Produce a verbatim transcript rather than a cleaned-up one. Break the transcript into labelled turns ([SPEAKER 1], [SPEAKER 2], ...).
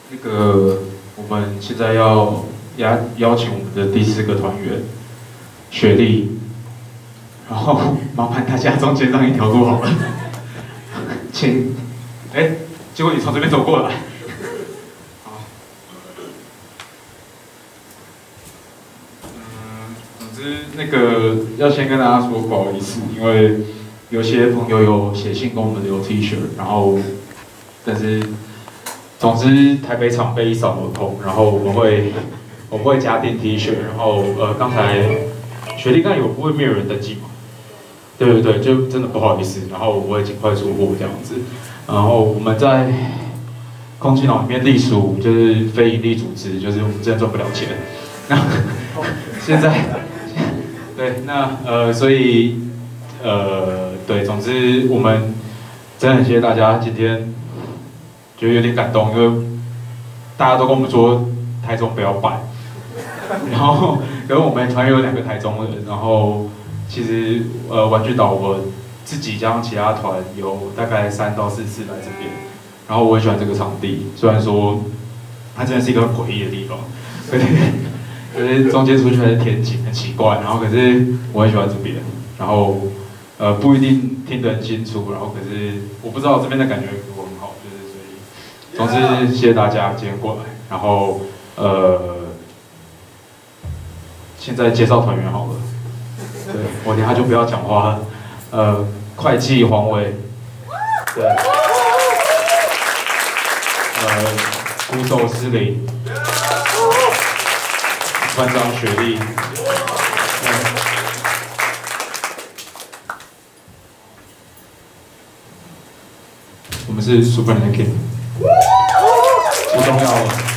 [SPEAKER 1] 那个，我们现在要邀邀请我们的第四个团员雪莉，然后麻烦大家中间让一条路好了，请，哎、欸，结果你从这边走过来，好，嗯，总之那个要先跟大家说不好意思，因为有些朋友有写信跟我们留 T 恤，然后，但是。 总之，台北场被一扫而空，然后我们会我们会加订 T 恤，然后呃，刚才雪莉刚才有不会没有人登记吗？对对对，就真的不好意思，然后我会尽快出货这样子。然后我们在空气脑里面隶属就是非营利组织，就是我们真的赚不了钱。那现在对那呃，所以呃对，总之我们真的很谢谢大家今天。 觉得有点感动，因为大家都跟我们说台中不要办，然后然后我们团员有两个台中人，然后其实呃玩具岛我自己加上其他团有大概三到四次来这边，然后我很喜欢这个场地，虽然说它真的是一个很诡异的地方，可是可是中间出去还是天井很奇怪，然后可是我很喜欢这边，然后呃不一定听得很清楚，然后可是我不知道这边的感觉。 总之，谢谢大家今天过来。然后，呃，现在介绍团员好了。对，我等下就不要讲话了。呃，会计黄伟，对，呃，鼓手施林，班长雪莉，我们是 Super Naked。 不重要了。